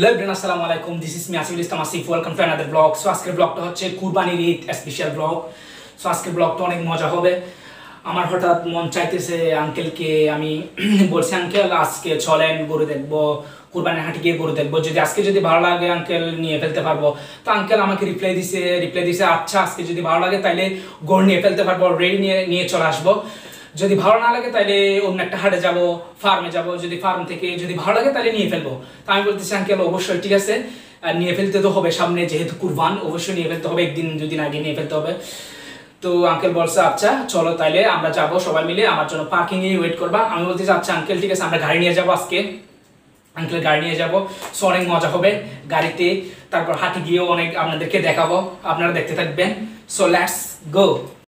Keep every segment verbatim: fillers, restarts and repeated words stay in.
Hello everyone, আসসালামু আলাইকুম। This is me Asiful Islam Asif. Welcome to another blog. So আজকের ব্লগটা হচ্ছে কুরবানির ঈদ স্পেশাল ব্লগ। সো আজকের ব্লগটা অনেক মজা হবে। আমার হঠাৎ মন চাইতেছে আঙ্কেলকে আমি বলছি, আঙ্কেল আজকে চলেন গরু দেখবো, কুরবানির হাটে গিয়ে গরু দেখবো, যদি আজকে যদি ভালো লাগে আঙ্কেল নিয়ে ফেলতে পারবো। তো আঙ্কেল আমাকে রিপ্লাই দিছে রিপ্লাই দিছে আচ্ছা আজকে যদি ভালো লাগে তাইলে গরু নিয়ে ফেলতে পারবো, রেডি নিয়ে নিয়ে চলে আসবো। যদি ভালো না লাগে তাহলে অন্য একটা হাটে যাবো, ফার্মে যাবো, যদি ফার্ম থেকে যদি ভালো লাগে তাহলে নিয়ে ফেলবো। তো আমি বলতেছি আঙ্কেল অবশ্যই ঠিক আছে, নিয়ে ফেলতে তো হবে, সামনে যেহেতু কুরবান অবশ্যই নিয়ে ফেলতে হবে, একদিন দুদিন আগে নিয়ে ফেলতে হবে। তো আঙ্কেল বলছে আচ্ছা চলো তাইলে আমরা যাবো সবাই মিলে, আমার জন্য পার্কিং এ ওয়েট করবা। আমি বলতেছি আচ্ছা আঙ্কেল ঠিক আছে, আমরা গাড়ি নিয়ে যাবো আজকে, আঙ্কেল গাড়ি নিয়ে যাবো। সো অনেক মজা হবে গাড়িতে, তারপর হাটে গিয়েও অনেক আপনাদেরকে দেখাবো, আপনারা দেখতে থাকবেন। So let's go.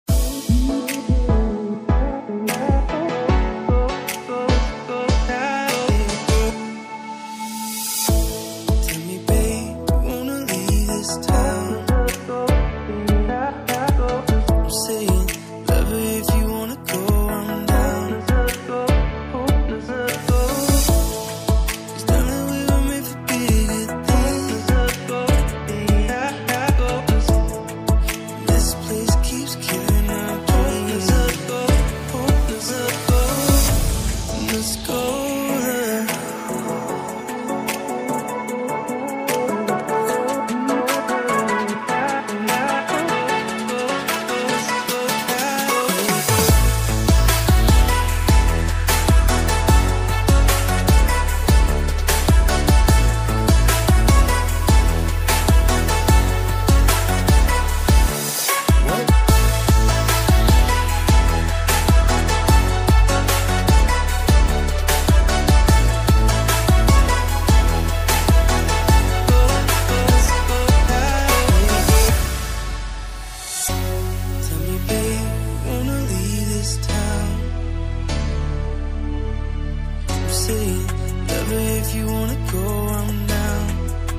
If you wanna go, I'm down.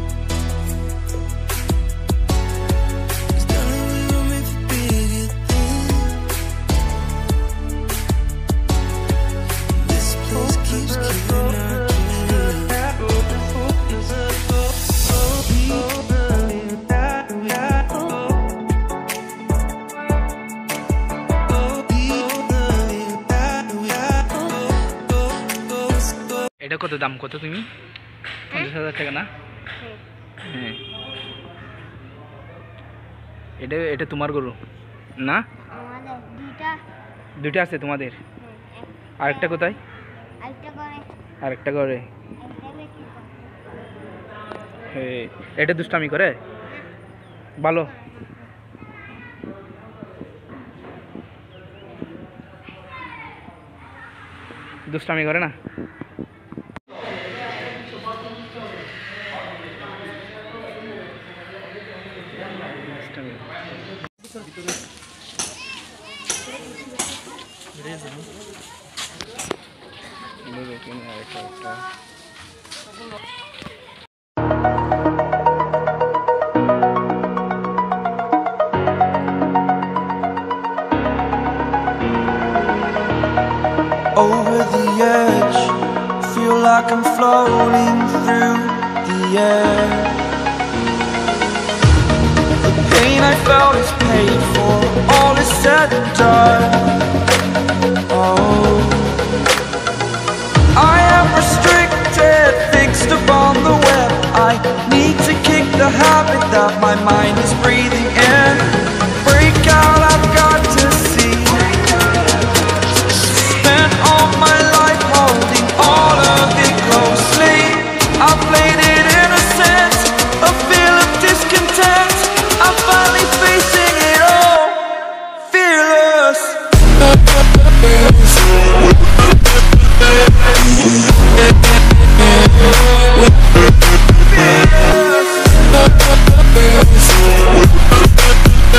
Cause darling, we were made for bigger things. This place keeps killing our dreams. এটা কত দাম, কত তুমি পঞ্চাশ হাজার টাকা না? হ্যাঁ, এটা এটা তোমার গরু না? দুইটা আছে তোমাদের, আরেকটা কোথায়? আরেকটা করে। হ্যাঁ, এটা দুষ্টামি করে ভালো। দুষ্টামি করে না? Over the edge, feel like I'm floating through the air. The pain I felt is paid for, all is said and done. Oh, I am restricted, fixed upon the web. I need to kick the habit that my mind is breathing in. Break out, I've got to see. Spent all my life holding all of it closely. I played it innocent, a feel of discontent. I'm finally facing it all, fearless. Fearless.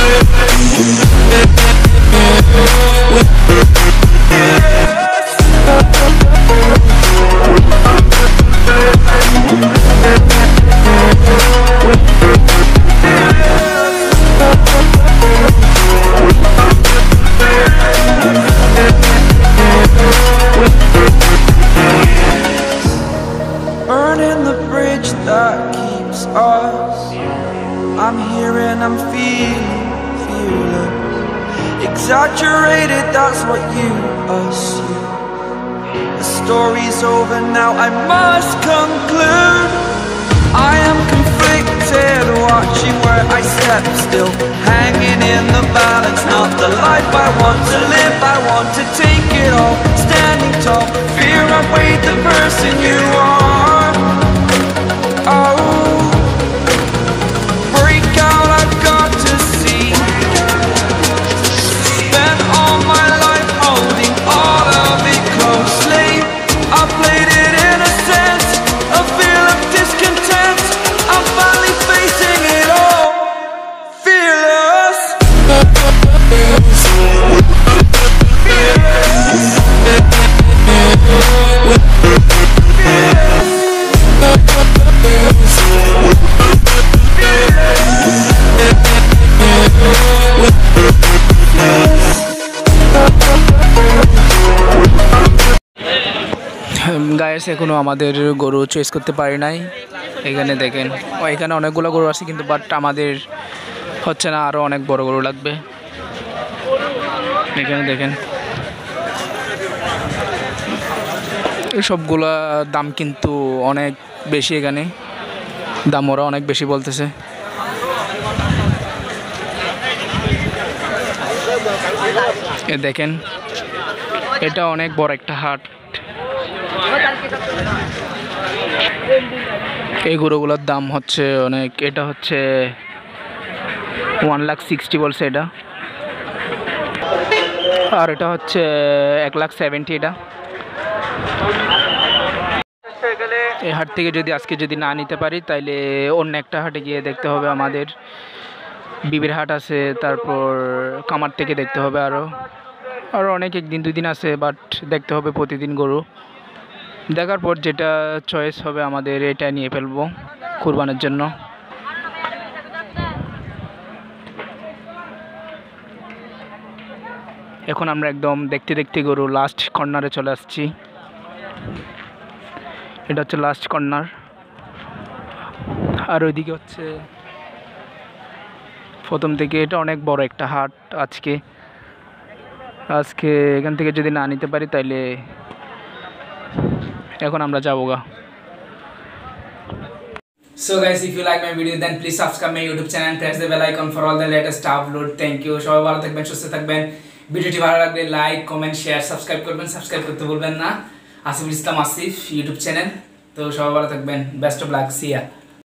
I'm here and I'm feeling fearless. Exaggerated, that's what you assume. The story's over now, I must conclude. I am conflicted, watching where I step still, hanging in the balance. Not the life I want to live, I want to take it all. Standing tall, fear outweighed the person you are. Oh, break out, I've got to see. Spent all my life holding all of it closely. I played it innocent, a feel of discontent. I'm finally facing it all, fearless. Guys এখনো আমাদের গরু choice করতে পারি নাই। এখানে দেখেন, ও এখানে অনেকগুলো গরু আছে কিন্তু বাট আমাদের হচ্ছে না, আরও অনেক বড় গরু লাগবে। এখানে দেখেন এই সবগুলা দাম কিন্তু অনেক বেশি, এখানে দাম ওরা অনেক বেশি বলতেছে। এ দেখেন, এটা অনেক বড় একটা হাট। এই গরুগুলোর দাম হচ্ছে অনেক, এটা হচ্ছে ওয়ান লাখ সিক্সটি বলছে এটা, আর এটা হচ্ছে এক লাখ সেভেন্টি। এটা এই হাট থেকে যদি আজকে যদি না নিতে পারি তাইলে অন্য একটা হাটে গিয়ে দেখতে হবে। আমাদের বিবির হাট আছে, তারপর কামার থেকে দেখতে হবে, আরও আরও অনেক একদিন দুই দিন আছে, বাট দেখতে হবে প্রতিদিন গরু। দেখার পর যেটা চয়েস হবে আমাদের এটা নিয়ে ফেলবো কুরবানের জন্য। এখন আমরা একদম দেখতে দেখতে গরু লাস্ট কর্নারে চলে আসছি। এটা হচ্ছে লাস্ট কর্নার, আর ওইদিকে হচ্ছে প্রথম থেকে। এটা অনেক বড় একটা হাট। আজকে আজকে এখান থেকে যদি না নিতে পারি তাইলে এখন আমরা যাবো গা। So guys, if you like my video then please subscribe my YouTube channel and press the bell icon for all the latest upload. Thank you. সবাই ভালো থাকবেন, সুস্থ থাকবেন। ভিডিওটি ভালো লাগলে লাইক, কমেন্ট, শেয়ার, সাবস্ক্রাইব করবেন। সাবস্ক্রাইব করতে ভুলবেন না। Asiful Islam Asif YouTube channel. তো সবাই ভালো থাকবেন। Best of luck, see yeah.